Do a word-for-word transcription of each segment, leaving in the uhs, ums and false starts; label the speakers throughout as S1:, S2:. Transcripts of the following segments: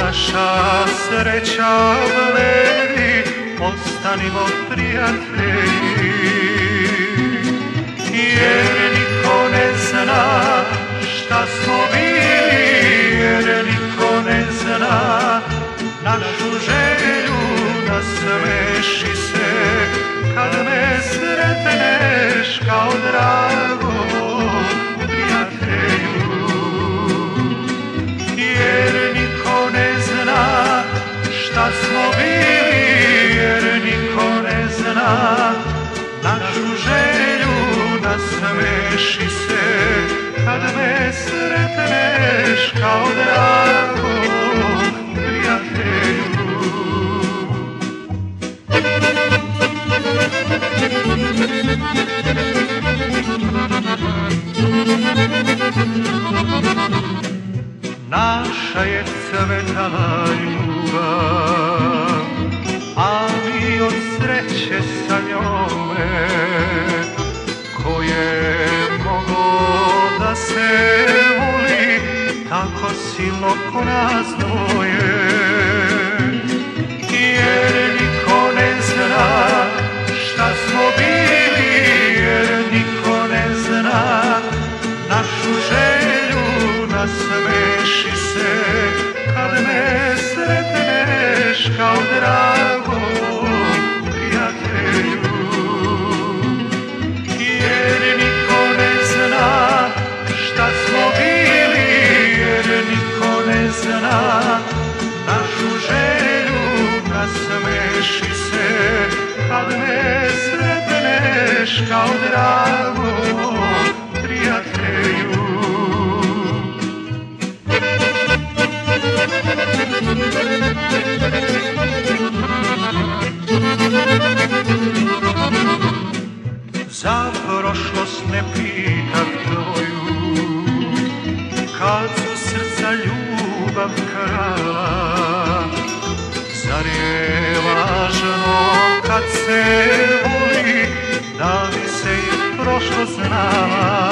S1: naša sreća bledi, ostanimo prijatelji. Jer niko ne zna šta smo bili, jer niko ne zna našu želju. Nasmeši se kad me sretneš kao drago prijatelju. Jer niko ne zna šta smo bili, jer niko ne zna našu želju. Nasmeši se kad me sretneš kao drago prijatelju. Naša je cvetala ljubav, a mi od sreće sa njome. Ko je mogao da se voli tako silno ko nas dvoje? Jer niko ne zna šta smo bili, jer niko ne zna našu želju. Nasmeši se kad me sretneš kao drago prijatelju. Jer niko ne zna šta smo bili, jer niko ne zna našu želju. Nasmeši se kad me sretneš kao drago prijatelju. Za prošlost ne pitah tvoju, kad su srca ljubav krala. Zar je važno kad se voli, da bi se i prošlost znala?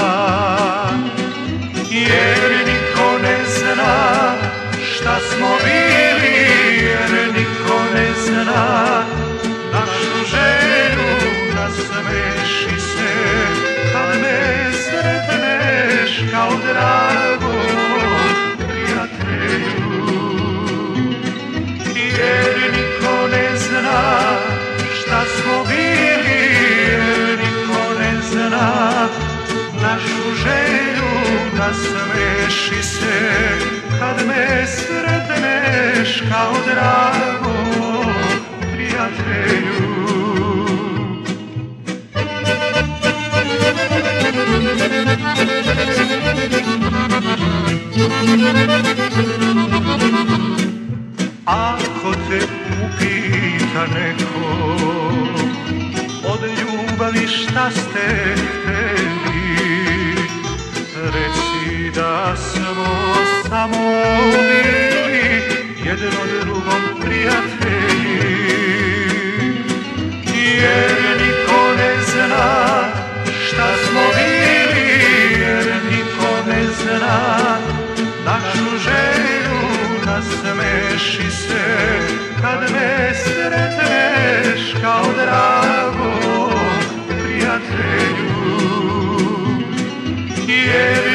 S1: Jer niko ne zna šta smo bili, jer niko ne zna našu želju. Nasmeši se kad me sretneš kao drago prijatelju. Jer niko ne zna šta smo bili, jer niko ne zna našu želju. Nasmeši se kad me sretneš kao drago prijatelju. Ako te upita neko od ljubavi šta ste hteli, reci da smo samo bili jedno drugom prijatelji. Jer niko ne zna šta smo bili, jer niko ne zna našu želju. Nasmeši se kad me sretneš kao drago prijatelju. Jer